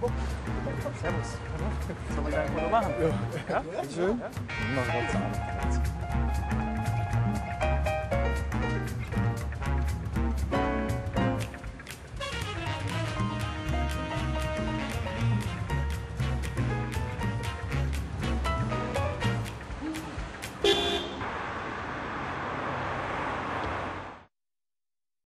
Servus. Sollen wir gleich ein Foto machen? Ja. Ja? Schön. Ja? Mach